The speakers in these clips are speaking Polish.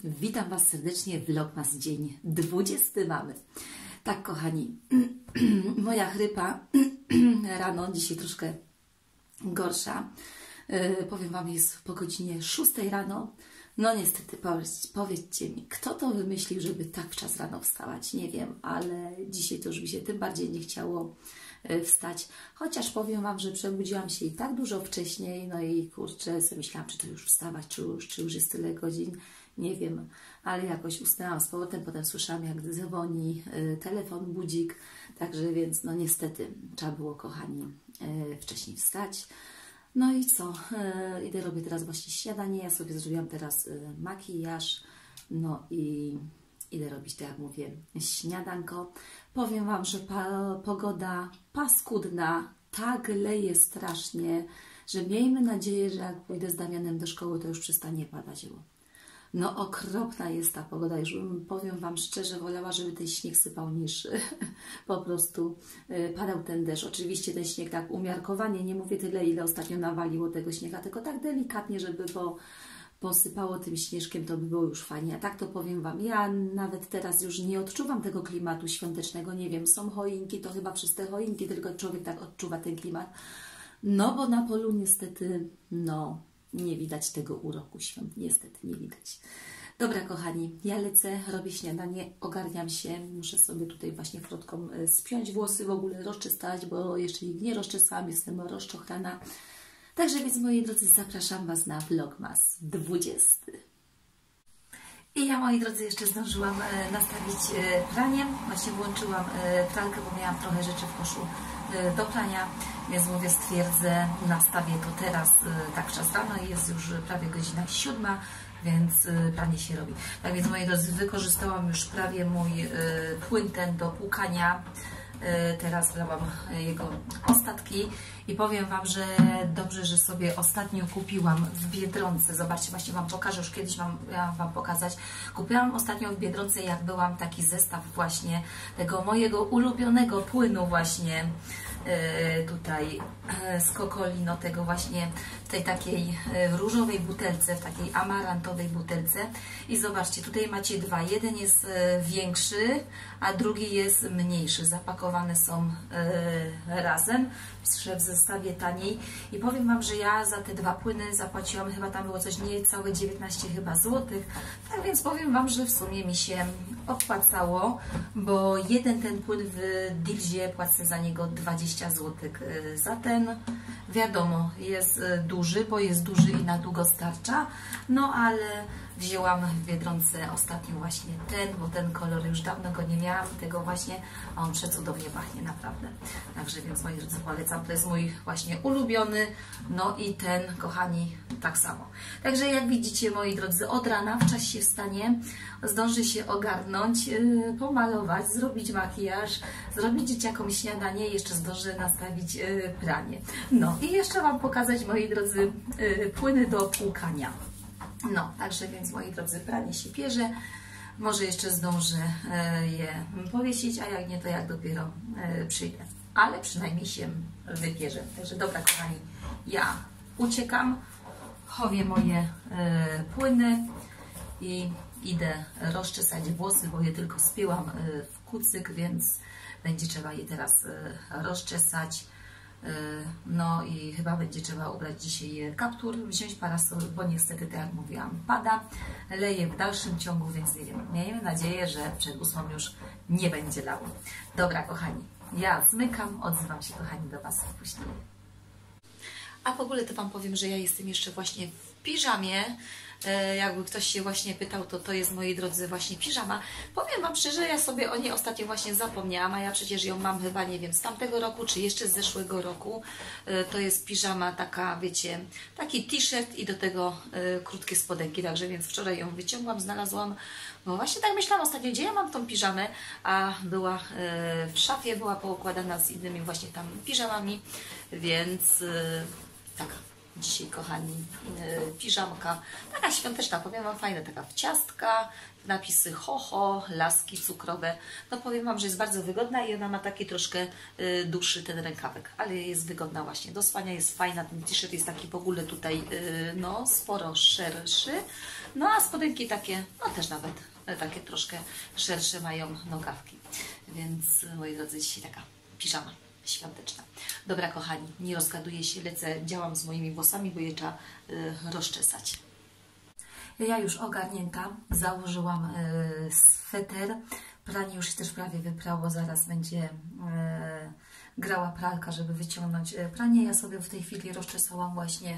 Witam Was serdecznie, Vlogmas dzień 20 mamy. Tak, kochani, moja chrypa rano, dzisiaj troszkę gorsza. Powiem Wam, jest po godzinie 6 rano. No niestety, powiedzcie mi, kto to wymyślił, żeby tak w czas rano wstawać? Nie wiem, ale dzisiaj to już mi się tym bardziej nie chciało wstać. Chociaż powiem Wam, że przebudziłam się i tak dużo wcześniej, no i kurczę, sobie myślałam, czy to już wstawać, czy już jest tyle godzin. Nie wiem, ale jakoś usnęłam z powrotem, potem słyszałam, jak dzwoni telefon, budzik, także więc no niestety trzeba było, kochani, wcześniej wstać. No i co? Idę, robię teraz właśnie śniadanie, ja sobie zrobiłam teraz makijaż, no i idę robić, tak jak mówię, śniadanko. Powiem Wam, że pogoda paskudna, tak leje strasznie, że miejmy nadzieję, że jak pójdę z Damianem do szkoły, to już przestanie padać. No okropna jest ta pogoda, już powiem Wam szczerze, wolała, żeby ten śnieg sypał niż po prostu padał ten deszcz. Oczywiście ten śnieg tak umiarkowanie, nie mówię tyle, ile ostatnio nawaliło tego śniega, tylko tak delikatnie, żeby posypało tym śnieżkiem, to by było już fajnie. A tak to powiem Wam, ja nawet teraz już nie odczuwam tego klimatu świątecznego, nie wiem, są choinki, to chyba przez te choinki tylko człowiek tak odczuwa ten klimat. No bo na polu niestety, no nie widać tego uroku świąt, niestety nie widać. Dobra, kochani, ja lecę, robię śniadanie, ogarniam się, muszę sobie tutaj właśnie frotką spiąć włosy, w ogóle rozczesać, bo jeszcze ich nie rozczesałam, jestem rozczochrana. Także więc, moi drodzy, zapraszam Was na Vlogmas 20. I ja, moi drodzy, jeszcze zdążyłam nastawić pranie. Właśnie włączyłam pralkę, bo miałam trochę rzeczy w koszu do prania, więc mówię, stwierdzę, nastawię to teraz tak w czas rano i jest już prawie godzina 7, więc pranie się robi. Tak więc, moi drodzy, wykorzystałam już prawie mój płyn ten do płukania. Teraz wlałam jego ostatki i powiem Wam, że dobrze, że sobie ostatnio kupiłam w Biedronce. Zobaczcie, właśnie Wam pokażę, już kiedyś miałam Wam pokazać. Kupiłam ostatnio w Biedronce, jak byłam, taki zestaw właśnie tego mojego ulubionego płynu właśnie tutaj z Cocolino, tego właśnie w tej takiej różowej butelce, w takiej amarantowej butelce. I zobaczcie, tutaj macie dwa. Jeden jest większy, a drugi jest mniejszy. Zapakowane są razem w zestawie taniej. I powiem Wam, że ja za te dwa płyny zapłaciłam, chyba tam było coś niecałe 19 chyba złotych. Tak więc powiem Wam, że w sumie mi się opłacało, bo jeden ten płyn w Dilzie płacę za niego 20 złotych za ten. Wiadomo, jest duży, bo jest duży i na długo starcza, no ale wzięłam w Biedronce ostatnio właśnie ten, bo ten kolor już dawno go nie miałam, tego właśnie, a on przecudownie pachnie, naprawdę. Także więc, moi drodzy, polecam, to jest mój właśnie ulubiony, no i ten, kochani, tak samo. Także jak widzicie, moi drodzy, od rana w czasie wstanie, zdąży się ogarnąć, pomalować, zrobić makijaż, zrobić dzieciakom śniadanie, jeszcze zdążę nastawić pranie. No i jeszcze Wam pokazać, moi drodzy, płyny do płukania. No, także więc, moi drodzy, pranie się pierze. Może jeszcze zdążę je powiesić, a jak nie, to jak dopiero przyjdę. Ale przynajmniej się wypierze. Także dobra, kochani, ja uciekam, chowię moje płyny i idę rozczesać włosy, bo je tylko spięłam w kucyk, więc będzie trzeba je teraz rozczesać. No i chyba będzie trzeba ubrać dzisiaj kaptur, wziąć parasol, bo niestety, tak jak mówiłam, pada, leje w dalszym ciągu, więc nie wiem, miejmy nadzieję, że przed 8 już nie będzie lało. Dobra, kochani, ja zmykam, odzywam się, kochani, do Was później. A w ogóle to Wam powiem, że ja jestem jeszcze właśnie w piżamie. Jakby ktoś się właśnie pytał, to jest, moi drodzy, właśnie piżama. Powiem Wam szczerze, ja sobie o niej ostatnio właśnie zapomniałam, a ja przecież ją mam chyba, nie wiem, z tamtego roku, czy jeszcze z zeszłego roku. To jest piżama taka, wiecie, taki t-shirt i do tego krótkie spodenki, także więc wczoraj ją wyciągłam, znalazłam, bo właśnie tak myślałam ostatnio, gdzie ja mam tą piżamę, a była w szafie, była poukładana z innymi właśnie tam piżamami, więc tak. dzisiaj, kochani, piżamka. Taka świąteczna, powiem Wam, fajna, taka w ciastka, napisy ho, laski cukrowe. No powiem Wam, że jest bardzo wygodna i ona ma taki troszkę dłuższy ten rękawek, ale jest wygodna właśnie. Do spania jest fajna, ten t-shirt jest taki w ogóle tutaj, no, sporo szerszy. No a spodenki takie, no też nawet takie troszkę szersze mają nogawki. Więc, moi drodzy, dzisiaj taka piżama świąteczna. Dobra, kochani, nie rozgaduję się, lecę, działam z moimi włosami, bo je trzeba rozczesać. Ja już ogarnięta, założyłam sweter, pranie już też prawie wyprało, zaraz będzie grała pralka, żeby wyciągnąć pranie. Ja sobie w tej chwili rozczesałam właśnie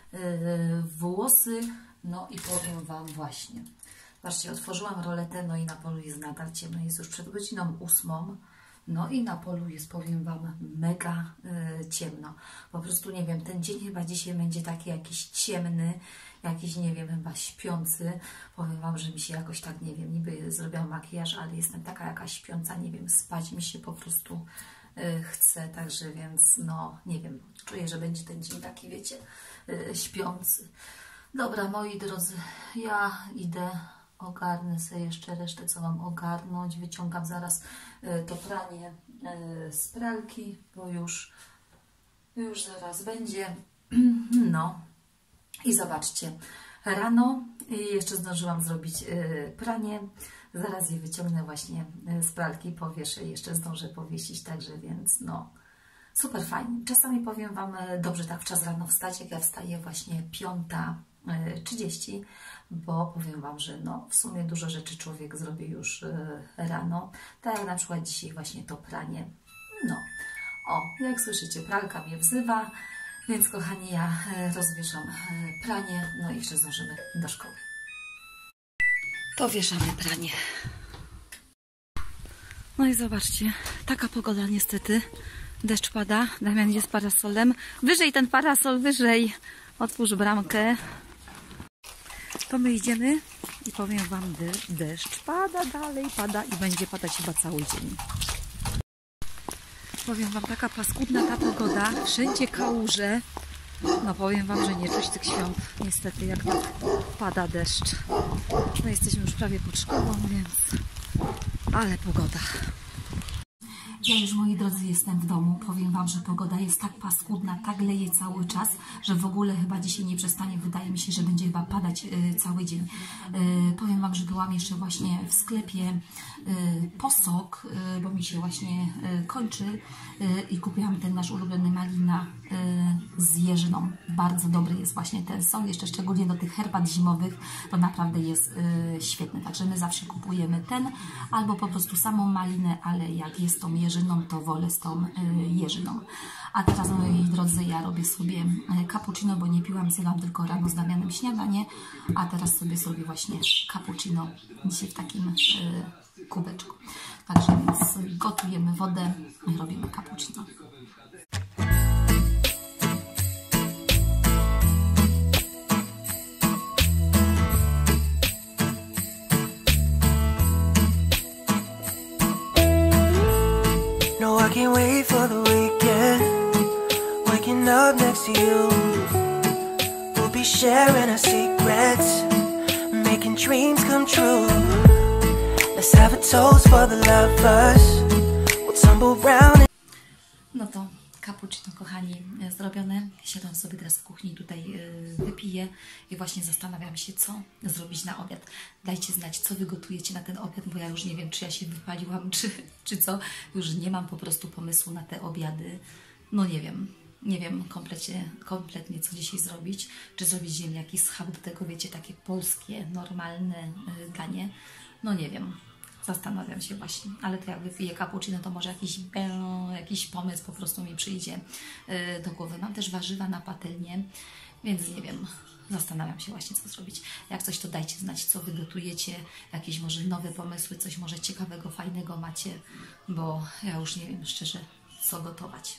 włosy, no i powiem Wam właśnie. Zobaczcie, otworzyłam roletę, no i na polu jest nadal ciemno, jest już przed godziną 8. No i na polu jest, powiem Wam, mega ciemno. Po prostu nie wiem, ten dzień chyba dzisiaj będzie taki jakiś ciemny, jakiś, nie wiem, chyba śpiący. Powiem Wam, że mi się jakoś tak, nie wiem, niby zrobiłam makijaż, ale jestem taka jakaś śpiąca, nie wiem, spać mi się po prostu chce, także więc, no, nie wiem, czuję, że będzie ten dzień taki, wiecie, śpiący. Dobra, moi drodzy, ja idę, ogarnę sobie jeszcze resztę, co mam ogarnąć. Wyciągam zaraz to pranie z pralki, bo już zaraz będzie. No i zobaczcie, rano jeszcze zdążyłam zrobić pranie. Zaraz je wyciągnę właśnie z pralki, powieszę, jeszcze zdążę powiesić, także więc no super fajnie. Czasami powiem Wam, dobrze tak w czas rano wstać, jak ja wstaję właśnie 5:30, bo powiem Wam, że no w sumie dużo rzeczy człowiek zrobi już rano, tak jak na przykład dzisiaj właśnie to pranie. No, o, jak słyszycie, pralka mnie wzywa, więc kochani, ja rozwieszam pranie, no i jeszcze zdążymy do szkoły. To wieszamy pranie. No i zobaczcie, taka pogoda niestety, deszcz pada, Damian jest z parasolem, wyżej ten parasol, wyżej, otwórz bramkę. To my idziemy i powiem Wam, deszcz pada, dalej pada i będzie padać chyba cały dzień. Powiem Wam, taka paskudna ta pogoda, wszędzie kałuże. No powiem Wam, że nie czuć tych świąt, niestety, jak tak pada deszcz. No jesteśmy już prawie pod szkołą, więc ale pogoda. Ja już, moi drodzy, jestem w domu. Powiem Wam, że pogoda jest tak paskudna, tak leje cały czas, że w ogóle chyba dzisiaj nie przestanie. Wydaje mi się, że będzie chyba padać cały dzień. Powiem Wam, że byłam jeszcze właśnie w sklepie po sok, bo mi się właśnie kończy i kupiłam ten nasz ulubiony malina z jeżyną. Bardzo dobry jest właśnie ten sok, jeszcze szczególnie do tych herbat zimowych, to naprawdę jest świetny. Także my zawsze kupujemy ten, albo po prostu samą malinę, ale jak jest tą jeżyną, to wolę z tą jeżyną. A teraz, moi drodzy, ja robię sobie cappuccino, bo nie piłam, zjadłam tylko rano z Damianem śniadanie, a teraz sobie zrobię właśnie cappuccino dzisiaj w takim kubeczku. Także więc gotujemy wodę i robimy cappuccino. No, I can't wait for the weekend. Waking up next to you. We'll be sharing our secrets, making dreams come true. Let's have a toast for the lovers. We'll tumble round. No to cappuccino, kochani, zrobione. Siadam sobie teraz w kuchni, tutaj wypiję i właśnie zastanawiam się, co zrobić na obiad. Dajcie znać, co Wy gotujecie na ten obiad, bo ja już nie wiem, czy ja się wypaliłam, czy co. Już nie mam po prostu pomysłu na te obiady. No nie wiem kompletnie, co dzisiaj zrobić. Czy zrobić ziemniaki z schab, do tego, wiecie, takie polskie, normalne danie. No nie wiem. Zastanawiam się właśnie, ale to jak wypiję cappuccino, to może jakiś pomysł po prostu mi przyjdzie do głowy. Mam też warzywa na patelnię, więc nie wiem, zastanawiam się właśnie, co zrobić. Jak coś, to dajcie znać, co Wy gotujecie, jakieś może nowe pomysły, coś może ciekawego, fajnego macie, bo ja już nie wiem szczerze, co gotować.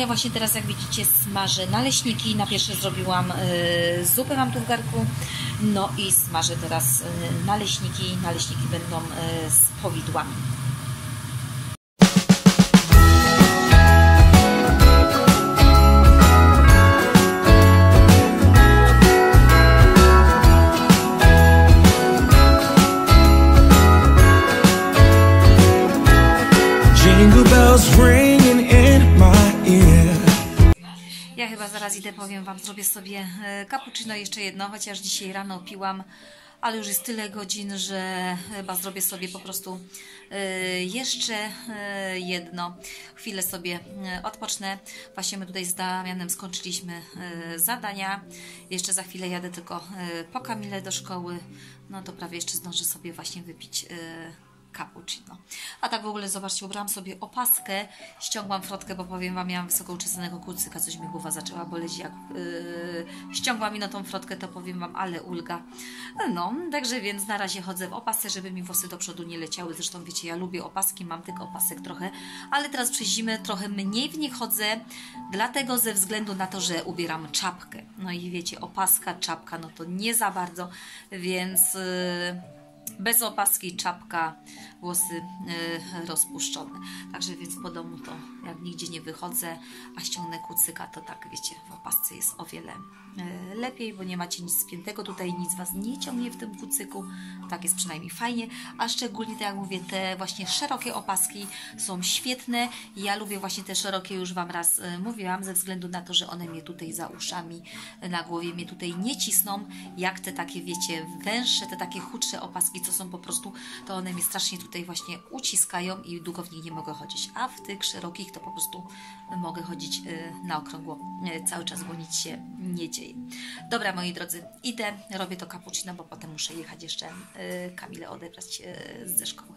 ja właśnie teraz, jak widzicie, smażę naleśniki. Na pierwsze zrobiłam zupę, mam tu w garku. No i smażę teraz naleśniki. Naleśniki będą z powidłami. Jingle bells ringing in my ear. Ja chyba zaraz idę, powiem Wam, zrobię sobie cappuccino jeszcze jedno, chociaż dzisiaj rano piłam, ale już jest tyle godzin, że chyba zrobię sobie po prostu jeszcze jedno. Chwilę sobie odpocznę. Właśnie my tutaj z Damianem skończyliśmy zadania. Jeszcze za chwilę jadę tylko po Kamilę do szkoły. No to prawie jeszcze zdążę sobie właśnie wypić cappuccino. A tak w ogóle, zobaczcie, ubrałam sobie opaskę, ściągłam frotkę, bo powiem Wam, miałam wysoko uczesanego kucyka, coś mi głowa zaczęła boleć, jak ściągłam mi na tą frotkę, to powiem Wam, ale ulga. No, także więc na razie chodzę w opasce, żeby mi włosy do przodu nie leciały. Zresztą wiecie, ja lubię opaski, mam tylko opasek trochę, ale teraz przez zimę trochę mniej w nie chodzę, dlatego ze względu na to, że ubieram czapkę. No i wiecie, opaska, czapka, no to nie za bardzo, więc bez opaski, czapka, włosy rozpuszczone. Także więc po domu to jak nigdzie nie wychodzę, a ściągnę kucyka, to tak wiecie, w opasce jest o wiele lepiej, bo nie macie nic spiętego tutaj, nic Was nie ciągnie w tym kucyku. Tak jest przynajmniej fajnie, a szczególnie, tak jak mówię, te właśnie szerokie opaski są świetne. Ja lubię właśnie te szerokie, już Wam raz mówiłam, ze względu na to, że one mnie tutaj za uszami, na głowie mnie tutaj nie cisną, jak te takie, wiecie, węższe, te takie chudsze opaski, co są po prostu, to one mnie strasznie tutaj właśnie uciskają i długo w nich nie mogę chodzić, a w tych szerokich to po prostu mogę chodzić na okrągło cały czas, bo nic się nie dzieje. Dobra, moi drodzy, idę, robię to cappuccino, bo potem muszę jechać jeszcze Kamilę odebrać ze szkoły.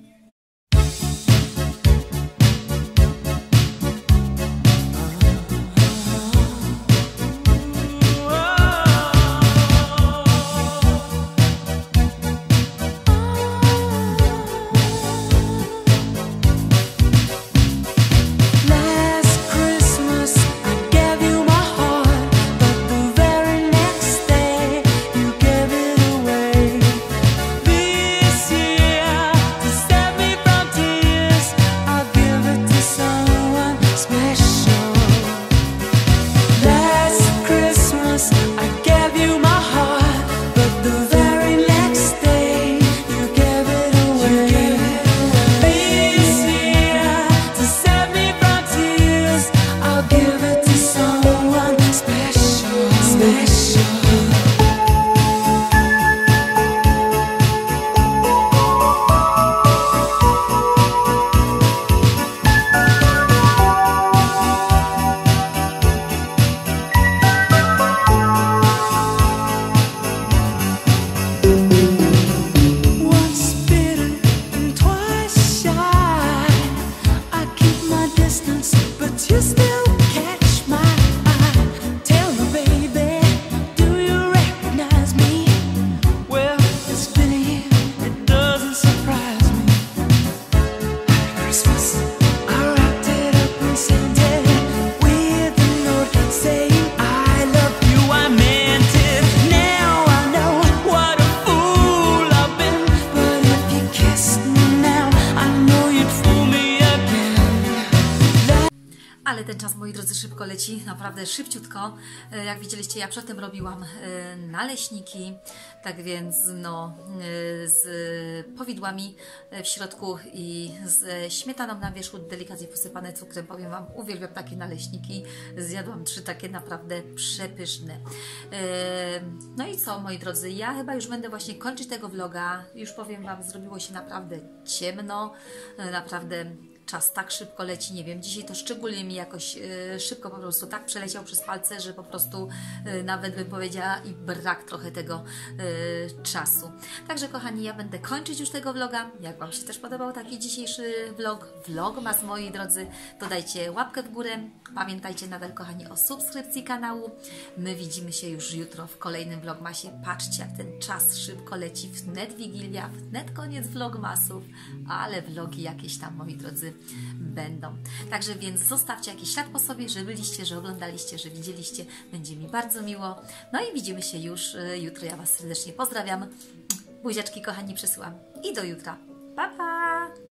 Ale ten czas, moi drodzy, szybko leci, naprawdę szybciutko. Jak widzieliście, ja przedtem robiłam naleśniki, tak więc no, z powidłami w środku i z śmietaną na wierzchu, delikatnie posypane cukrem. Powiem Wam, uwielbiam takie naleśniki. Zjadłam 3 takie naprawdę przepyszne. No i co, moi drodzy, ja chyba już będę właśnie kończyć tego vloga. Już powiem Wam, zrobiło się naprawdę ciemno, naprawdę czas tak szybko leci, nie wiem, dzisiaj to szczególnie mi jakoś szybko po prostu tak przeleciał przez palce, że po prostu nawet bym powiedziała i brak trochę tego czasu. Także kochani, ja będę kończyć już tego vloga. Jak Wam się też podobał taki dzisiejszy vlogmas, moi drodzy, to dajcie łapkę w górę. Pamiętajcie nadal, kochani, o subskrypcji kanału. My widzimy się już jutro w kolejnym vlogmasie. Patrzcie, jak ten czas szybko leci, wnet Wigilia, wnet koniec vlogmasów, ale vlogi jakieś tam, moi drodzy, będą. Także więc zostawcie jakiś ślad po sobie, że byliście, że oglądaliście, że widzieliście. Będzie mi bardzo miło. No i widzimy się już jutro. Ja Was serdecznie pozdrawiam. Buziaczki kochani przesyłam. I do jutra. Pa, pa!